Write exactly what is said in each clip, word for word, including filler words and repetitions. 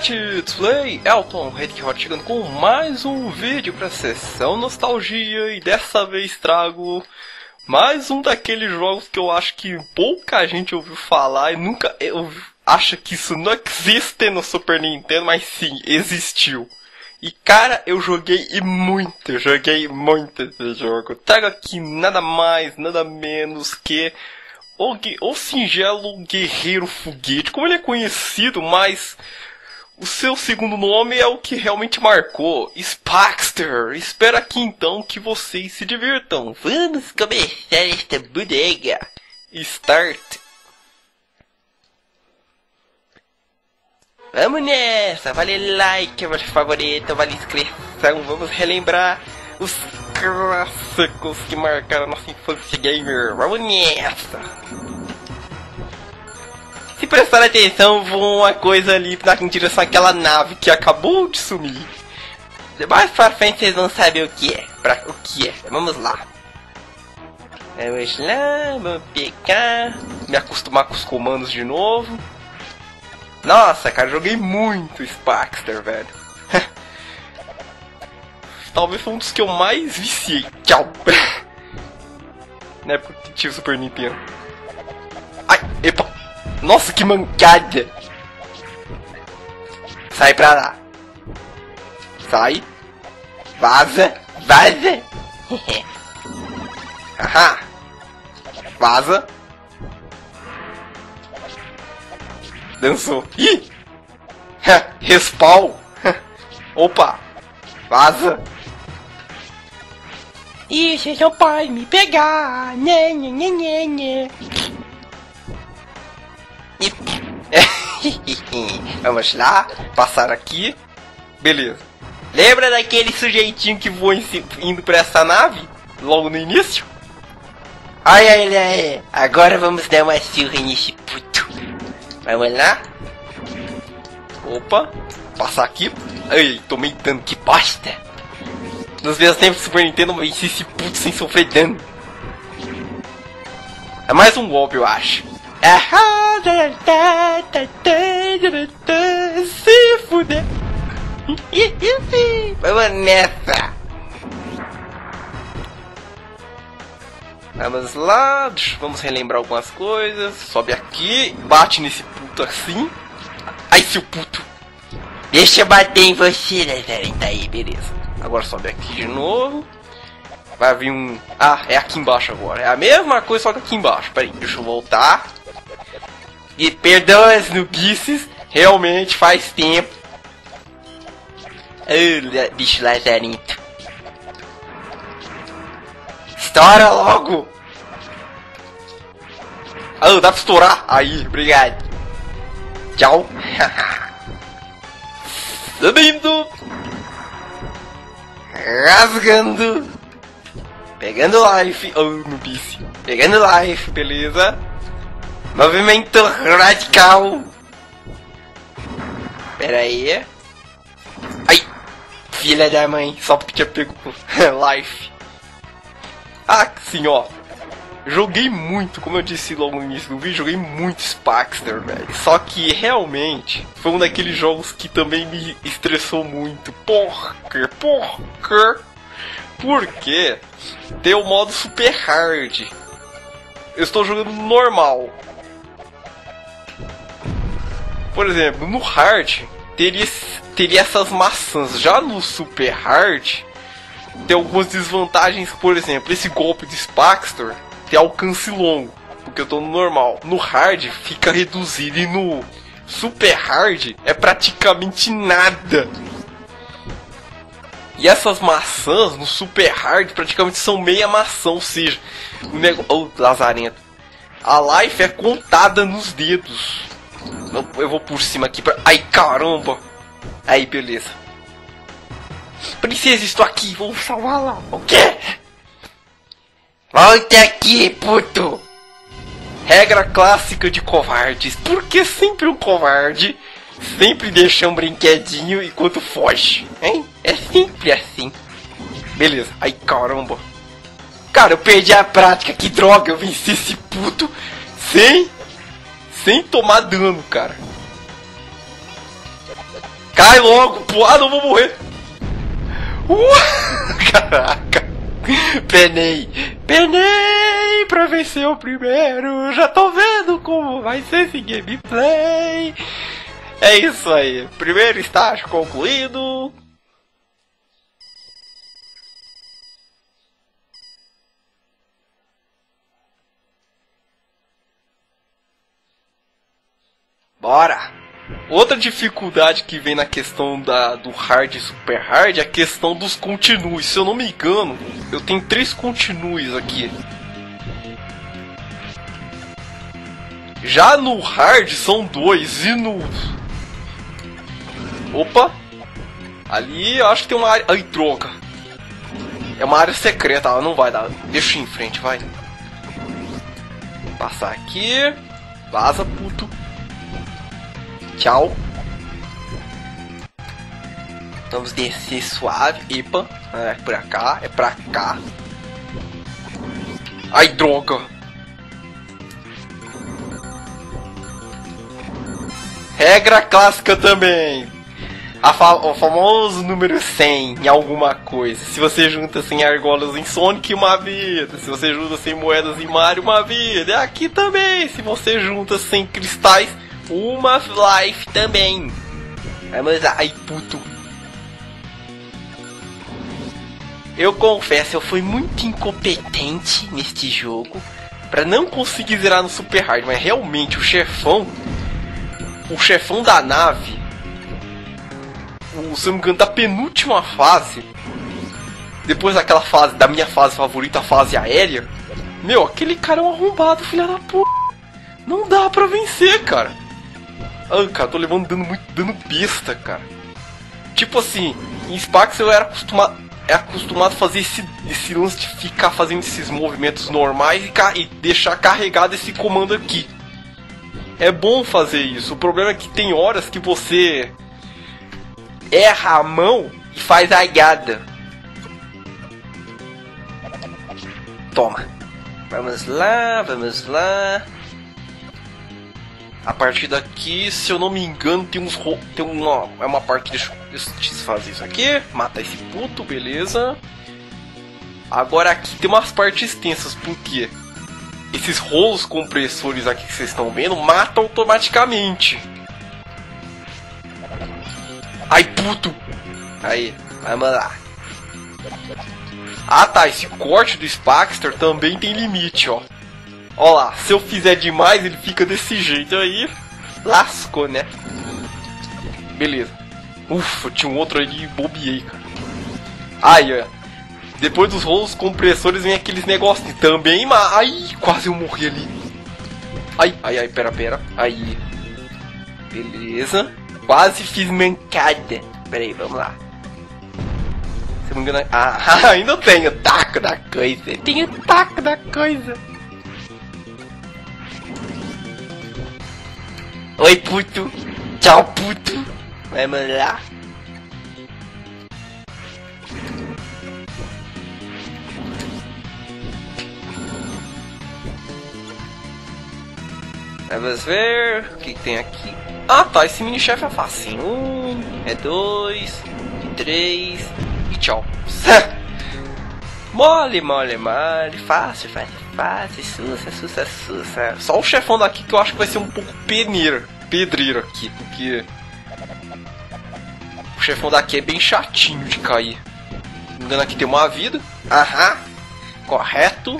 Let's Play Elton Redkot chegando com mais um vídeo para sessão nostalgia e dessa vez trago mais um daqueles jogos que eu acho que pouca gente ouviu falar e nunca eu acha que isso não existe no Super Nintendo, mas sim, existiu. E cara, eu joguei e muito, eu joguei muito esse jogo. Trago aqui nada mais, nada menos que o, o singelo Guerreiro Foguete, como ele é conhecido, mas o seu segundo nome é o que realmente marcou, Spaxter. Espero aqui então que vocês se divirtam. Vamos começar esta bodega. Start. Vamos nessa, vale like, vale favorito, vale inscrição. Vamos relembrar os clássicos que marcaram nossa infância gamer. Vamos nessa. Se prestar atenção, vou uma coisa ali em direção àquela nave que acabou de sumir. Mais pra frente vocês vão saber o que é. Pra, o que é. Vamos lá. Vamos lá, vamos pegar. Me acostumar com os comandos de novo. Nossa, cara, joguei muito Spaxter, velho. Talvez foi um dos que eu mais viciei. Tchau. Na época que tinha o Super Nintendo. Ai, epa. Nossa, que mancada. Sai pra lá. Sai. Vaza. Vaza. Haha. Vaza. Dançou. Ih. Respawn. Opa. Vaza. Ih, você não pode me pegar. Nhê, nhê, nhê, nhê, nhê. Vamos lá, passar aqui. Beleza. Lembra daquele sujeitinho que voa indo pra essa nave? Logo no início? Ai, ai, ai. Agora vamos dar uma surra nesse puto. Vamos lá. Opa. Passar aqui. Ai, tomei dano, que bosta. Nos meus tempos do Super Nintendo eu venci esse puto sem sofrer dano. É mais um golpe, eu acho. Se fuder. Vamos nessa. Vamos lá. Vamos relembrar algumas coisas. Sobe aqui. Bate nesse puto assim. Ai, seu puto. Deixa eu bater em você, né? Tá aí, beleza. Agora sobe aqui de novo. Vai vir um... Ah, é aqui embaixo agora. É a mesma coisa, só que aqui embaixo. Pera aí, deixa eu voltar. E perdoa as nubices, realmente faz tempo. Oh, bicho lazarento. Estoura logo! Ah, oh, dá pra estourar? Aí, obrigado. Tchau. Subindo. Rasgando. Pegando life. Oh, nubice. Pegando life, beleza. Movimento radical. Pera aí. Ai, filha da mãe. Só porque tinha pego life. Ah, sim, ó. Joguei muito, como eu disse logo no início do vídeo, joguei muito Spaxter, velho. Só que realmente foi um daqueles jogos que também me estressou muito. Por quê? Por quê? Porque tem o modo super hard. Eu estou jogando normal. Por exemplo, no hard teria, teria essas maçãs. Já no super hard tem algumas desvantagens. Por exemplo, esse golpe de Spaxter tem alcance longo, porque eu tô no normal. No hard fica reduzido e no super hard é praticamente nada. E essas maçãs no super hard praticamente são meia maçã, ou seja, o negócio... Oh, lazarento. A life é contada nos dedos. Eu vou por cima aqui pra... Ai, caramba. Aí, beleza. Princesa, estou aqui. Vou salvá-la. O quê? Volta aqui, puto. Regra clássica de covardes. Por que sempre um covarde sempre deixa um brinquedinho enquanto foge? Hein? É sempre assim. Beleza. Ai, caramba. Cara, eu perdi a prática. Que droga. Eu venci esse puto sem... sem tomar dano, cara. Cai logo, pô. Ah, não vou morrer. Uh, caraca. Penei. Penei pra vencer o primeiro. Já tô vendo como vai ser esse gameplay. É isso aí. Primeiro estágio concluído. Bora! Outra dificuldade que vem na questão da, do hard e super hard é a questão dos continues. Se eu não me engano, eu tenho três continues aqui. Já no hard são dois e no... Opa! Ali eu acho que tem uma área... Ai, droga! É uma área secreta, ela não vai dar. Deixa em frente, vai. Passar aqui. Vaza, puto. Tchau. Vamos descer suave. Epa. É pra cá. É pra cá. Ai, droga. Regra clássica também. A fa o famoso número cem em alguma coisa. Se você junta cem argolas em Sonic, uma vida. Se você junta cem moedas em Mario, uma vida. É aqui também. Se você junta cem cristais, uma life também. Vamos lá. Ai, puto. Eu confesso, eu fui muito incompetente neste jogo pra não conseguir zerar no super hard. Mas realmente o chefão, o chefão da nave, o, se eu não me engano, da penúltima fase, depois daquela fase, da minha fase favorita, a fase aérea, meu, aquele cara é um arrombado, filha da p. Não dá pra vencer, cara. Ah, cara, tô levando dano muito dano besta, cara. Tipo assim, em Spax eu era acostumado, é acostumado a fazer esse, esse lance de ficar fazendo esses movimentos normais e, e deixar carregado esse comando aqui. É bom fazer isso. O problema é que tem horas que você erra a mão e faz a agada. Toma. Vamos lá, vamos lá. A partir daqui, se eu não me engano, tem uns ro... tem uma é uma parte, deixa eu desfazer isso aqui, matar esse puto, beleza. Agora aqui tem umas partes extensas, porque esses rolos compressores aqui que vocês estão vendo matam automaticamente. Ai, puto. Aí, vamos lá. Ah tá, esse corte do Spaxter também tem limite, ó. Ó lá, se eu fizer demais, ele fica desse jeito aí. Lascou, né? Beleza. Ufa, tinha um outro ali e bobeei, cara. Aí, ó. Depois dos rolos compressores vem aqueles negócios também. Ai, quase eu morri ali. Ai, ai, ai, pera, pera. Aí. Beleza. Quase fiz mancada. Pera aí, vamos lá. Se eu não me engano... Ah, ainda tenho taco da coisa. Tenho taco da coisa. Oi, puto. Tchau, puto. Vamos lá. Vamos ver o que, que tem aqui. Ah tá, esse mini chefe é fácil. Um, é dois, e três, e tchau. Mole, mole, mole, fácil, fácil, fácil, sussa, sussa, sussa. Só o chefão daqui que eu acho que vai ser um pouco peneiro, pedreiro aqui, porque o chefão daqui é bem chatinho de cair. Se não me engano, aqui tem uma vida. Aham, correto.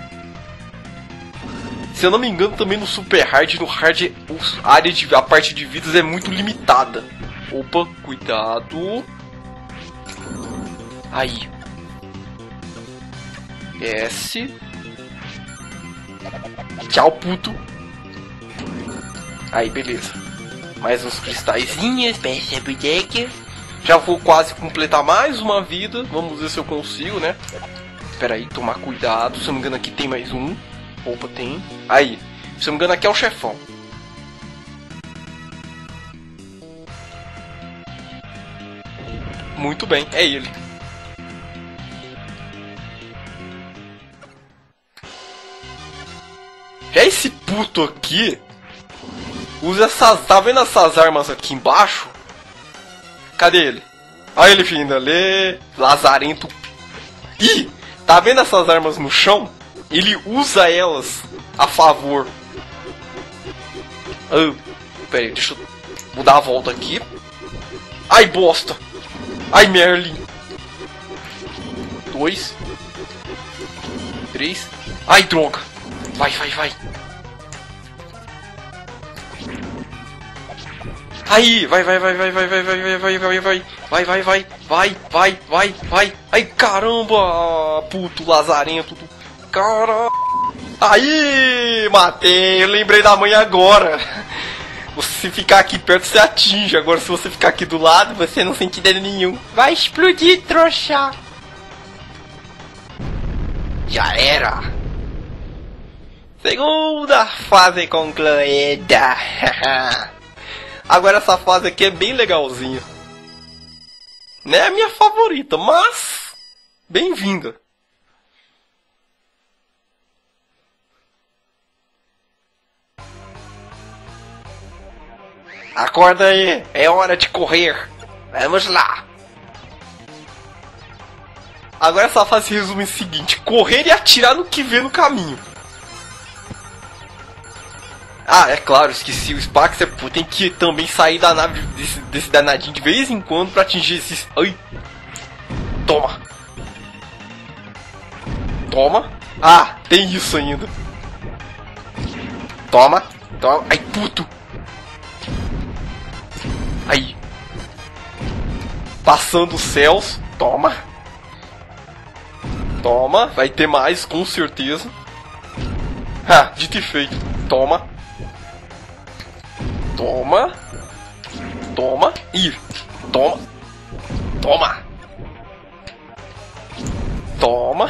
Se eu não me engano, também no Super Hard, no Hard, a área de, a parte de vidas é muito limitada. Opa, cuidado. Aí. S. Tchau, puto. Aí, beleza. Mais uns cristalzinhos, peça boneca. Já vou quase completar mais uma vida. Vamos ver se eu consigo, né? Espera aí, tomar cuidado. Se eu não me engano, aqui tem mais um. Opa, tem. Aí. Se eu não me engano, aqui é o chefão. Muito bem, é ele. Já esse puto aqui usa essas... Tá vendo essas armas aqui embaixo? Cadê ele? Olha ele vindo ali. Lazarento. Ih! Tá vendo essas armas no chão? Ele usa elas a favor. Ah, pera aí, deixa eu vou dar a volta aqui. Ai, bosta! Ai, Merlin! Dois. Três. Ai, droga! Vai, vai, vai! Aí, vai, vai, vai, vai, vai, vai, vai, vai, vai, vai, vai, vai, vai, vai, vai, vai, vai, vai, ai, caramba, puto lazarento, cara, aí, matei, eu lembrei da mãe agora, se ficar aqui perto você atinge, agora se você ficar aqui do lado, você não sente dano nenhum, vai explodir, trouxa, já era, segunda fase concluída. Agora essa fase aqui é bem legalzinha. Não é a minha favorita, mas... bem-vinda. Acorda aí, é hora de correr. Vamos lá. Agora essa fase se resume em seguinte. Correr e atirar no que vê no caminho. Ah, é claro, esqueci, o Spaxer tem que também sair da nave desse, desse danadinho de vez em quando pra atingir esses... Ai! Toma! Toma! Ah, tem isso ainda! Toma! Toma! Ai, puto! Aí! Passando os céus! Toma! Toma! Vai ter mais, com certeza! Ah, dito e feito! Toma! Toma. Toma. Ih. Toma. Toma. Toma.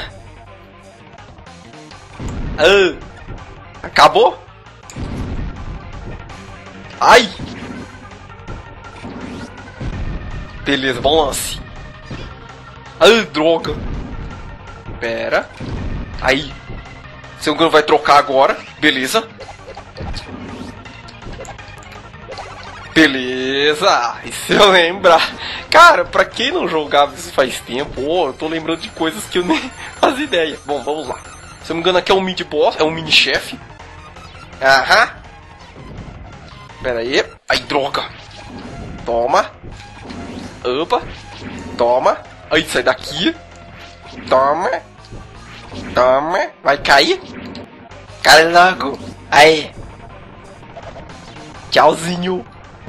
Ah. Acabou? Ai. Beleza, bom lance. Ah, droga. Pera. Aí. Seu engano vai trocar agora. Beleza. Beleza, e se eu lembrar... Cara, pra quem não jogava isso faz tempo, oh, eu tô lembrando de coisas que eu nem fazia ideia. Bom, vamos lá. Se eu não me engano aqui é um mid-boss, é um mini-chefe. Aham. Pera aí. Ai, droga. Toma. Opa. Toma. Aí, sai daqui. Toma. Toma. Vai cair. Cai logo. Aí. Tchauzinho.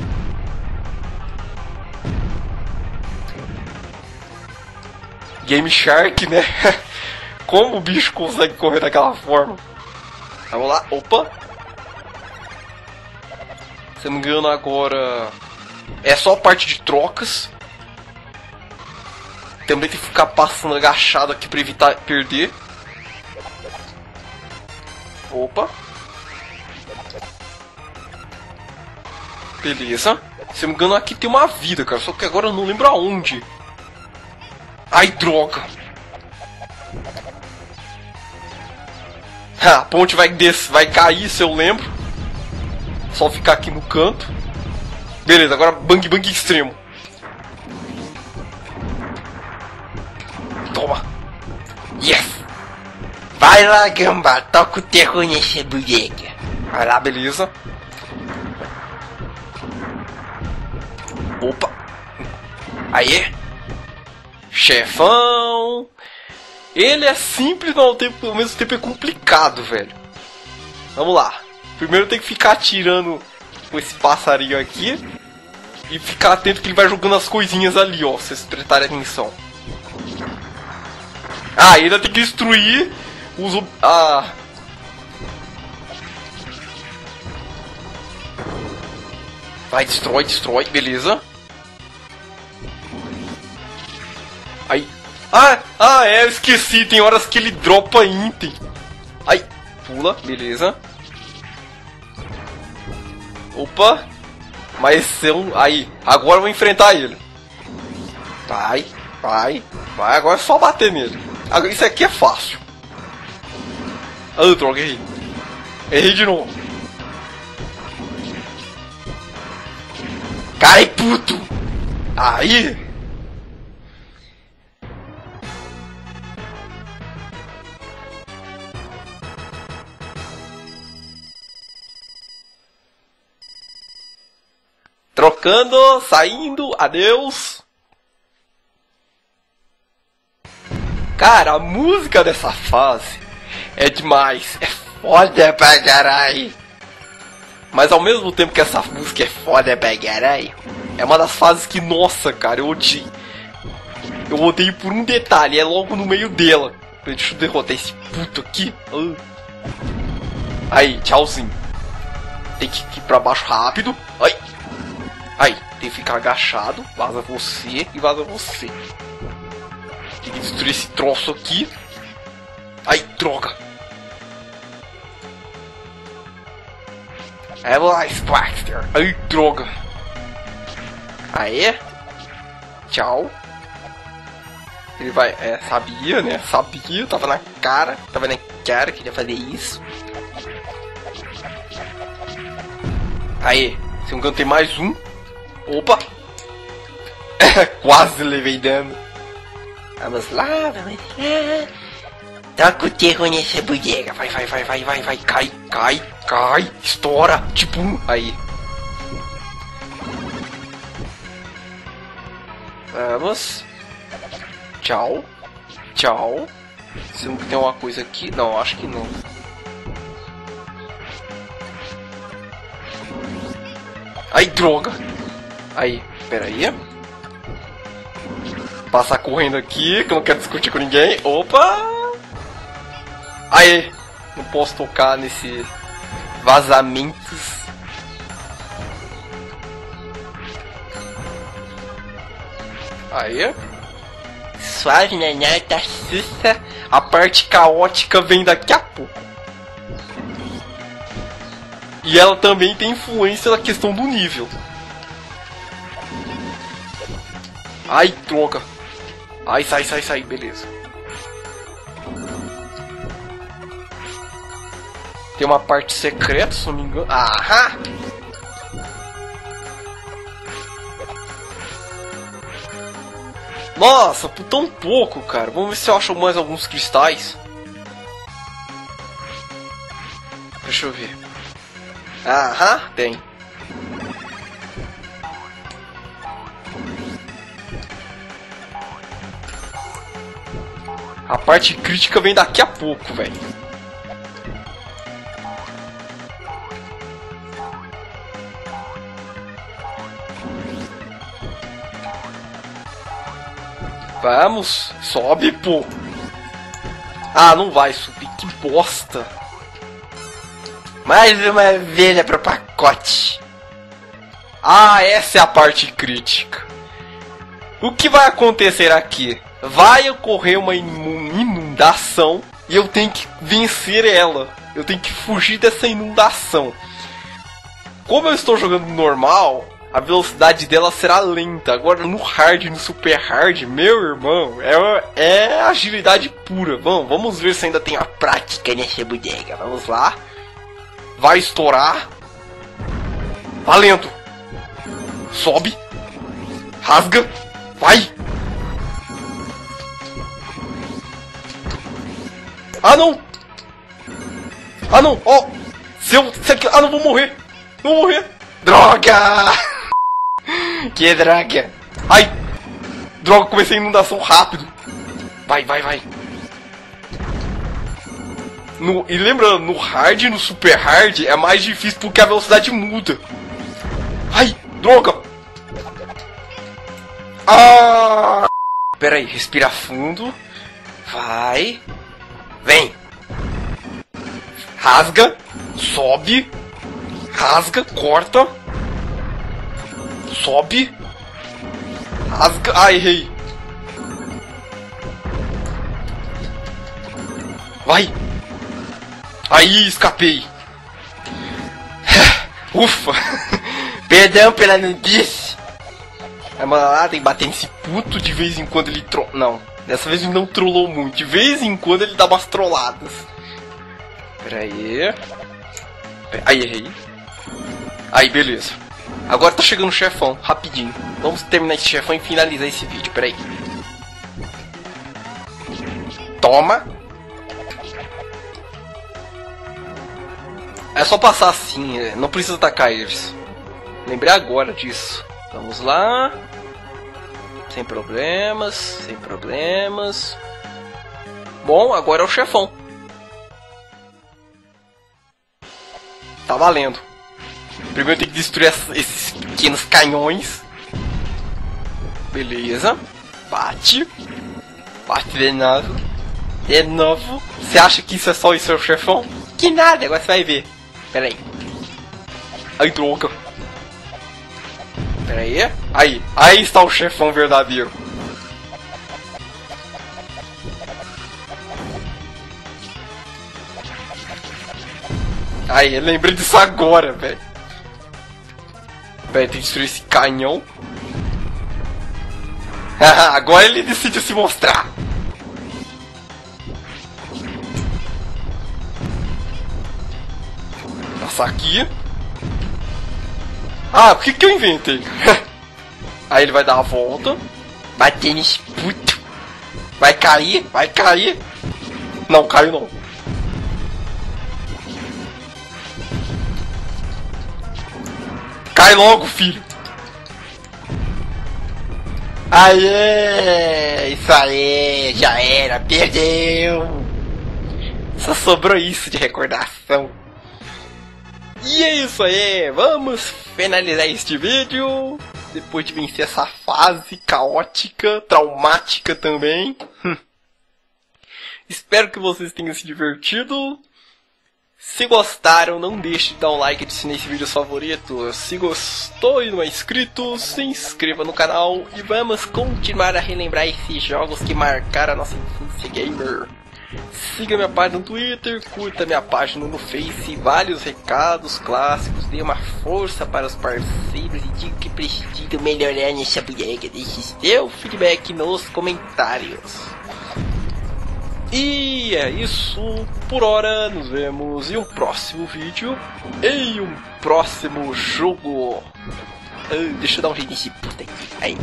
Game Shark, né? Como o bicho consegue correr daquela forma? Vamos lá, opa! Se eu não me engano agora... é só a parte de trocas. Também tem que ficar passando agachado aqui pra evitar perder. Opa! Beleza. Se eu não me engano aqui tem uma vida, cara. Só que agora eu não lembro aonde. Ai, droga! Ah, a ponte vai descer, vai cair, se eu lembro. Só ficar aqui no canto. Beleza, agora bang bang extremo. Toma! Yes! Vai lá, gamba, toca o terror nessa boneca. Vai lá, beleza. Opa! Aí! Chefão! Ele é simples, mas ao, tempo, ao mesmo tempo é complicado, velho. Vamos lá. Primeiro tem que ficar atirando com esse passarinho aqui. E ficar atento que ele vai jogando as coisinhas ali, ó. Se vocês prestarem atenção. Ah, ainda tem que destruir os... Ah... Vai, destrói, destrói, beleza. Aí. Ah, ah, é, eu esqueci. Tem horas que ele dropa item. Aí, pula, beleza. Opa. Mas são... Aí, agora eu vou enfrentar ele. Vai, vai, vai. Agora é só bater nele. Agora, isso aqui é fácil. Ah, droga, errei. Errei de novo. Cai, puto. Aí! Trocando, saindo, adeus. Cara, a música dessa fase é demais, é foda pra caralho. Mas ao mesmo tempo que essa música é foda pra caralho, é uma das fases que, nossa, cara, eu odeio. Eu odeio por um detalhe, é logo no meio dela. Deixa eu derrotar esse puto aqui. Aí, tchauzinho. Tem que ir pra baixo rápido. Ai. Aí, tem que ficar agachado. Vaza você e vaza você. Tem que destruir esse troço aqui. Ai, droga. É lá, Splaster. Ai, droga. Aê. Tchau. Ele vai... É, sabia, né? Sabia. Tava na cara. Tava na cara que ele ia fazer isso. Aê. Se não me engano, tem mais um. Opa! Quase levei dano. Vamos lá, vamos lá. Toca o terror nessa bodega. Vai, vai, vai, vai, vai, vai. Cai, cai, cai. Estoura. Tipo um. Aí. Vamos. Tchau. Tchau. Se não tem uma coisa aqui. Não, acho que não. Ai, droga. Aí, peraí. Passar correndo aqui, que eu não quero discutir com ninguém. Opa! Aí, não posso tocar nesse vazamentos. Aí. Suave, né? Tá sussa. A parte caótica vem daqui a pouco. E ela também tem influência na questão do nível. Ai, droga. Ai, sai, sai, sai, beleza. Tem uma parte secreta, se não me engano. Aham! Nossa, por tão pouco, cara. Vamos ver se eu acho mais alguns cristais. Deixa eu ver. Aham, tem. A parte crítica vem daqui a pouco, velho. Vamos, sobe, pô. Ah, não vai subir, que bosta. Mais uma velha pro pacote. Ah, essa é a parte crítica. O que vai acontecer aqui? Vai ocorrer uma inundação e eu tenho que vencer ela. Eu tenho que fugir dessa inundação. Como eu estou jogando normal, a velocidade dela será lenta. Agora no hard, no super hard, meu irmão, é, é agilidade pura. Vamos, vamos ver se ainda tem a prática nessa bodega. Vamos lá. Vai estourar. Valendo. Sobe. Rasga. Vai. Ah, não! Ah, não! Ó! Oh, se eu... Se eu ah, não vou morrer! Não vou morrer! Droga! Que droga! Ai! Droga, comecei a inundação rápido! Vai, vai, vai! No, e lembra, no hard e no super hard é mais difícil porque a velocidade muda. Ai! Droga! Ah! Pera aí, respira fundo. Vai... Vem! Rasga, sobe, rasga, corta, sobe, rasga. Ah, errei! Vai! Aí, escapei! Ufa! Perdão pela nudice! Mas lá tem que bater nesse puto de vez em quando ele tro... Não. Dessa vez ele não trollou muito. De vez em quando ele dá umas trolladas. Pera aí. Aí, errei. Aí, beleza. Agora tá chegando o chefão, rapidinho. Vamos terminar esse chefão e finalizar esse vídeo, peraí. Toma. É só passar assim, não precisa atacar eles. Lembrei agora disso. Vamos lá. Sem problemas, sem problemas. Bom, agora é o chefão. Tá valendo. Primeiro tem que destruir esses pequenos canhões. Beleza. Bate. Bate de novo. De novo. Você acha que isso é só isso, é o chefão? Que nada, agora você vai ver. Pera aí. Ai, droga. Pera aí. Aí. Aí está o chefão verdadeiro. Aí, eu lembrei disso agora, velho. Pera, tem que destruir esse canhão. Agora ele decide se mostrar. Passar aqui. Ah, por que que eu inventei? Aí ele vai dar a volta. Bater nesse puto. Vai cair, vai cair. Não, caiu não. Cai logo, filho. Aê, isso aí, já era, perdeu. Só sobrou isso de recordação. E é isso aí, vamos finalizar este vídeo. Depois de vencer essa fase caótica, traumática também. Espero que vocês tenham se divertido. Se gostaram, não deixe de dar um like e adicionar esse vídeo favorito. Se gostou e não é inscrito, se inscreva no canal. E vamos continuar a relembrar esses jogos que marcaram a nossa infância gamer. Siga minha página no Twitter, curta minha página no Face, vários recados clássicos, dê uma força para os parceiros e diga que precisam melhorar nessa bodega. Deixe seu feedback nos comentários. E é isso por hora, nos vemos em um próximo vídeo, em um próximo jogo. Ah, deixa eu dar um jeito nesse puta aqui. Aí,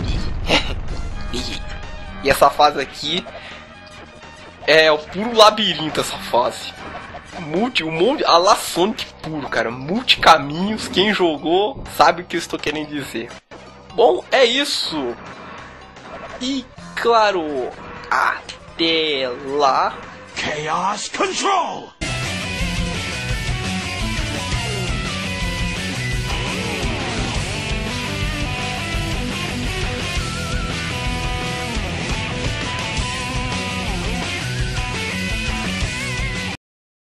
e essa fase aqui é o puro labirinto, essa fase. Multi, um monte, a la Sonic puro, cara. Multicaminhos, quem jogou sabe o que eu estou querendo dizer. Bom, é isso. E claro, até lá. Chaos Control!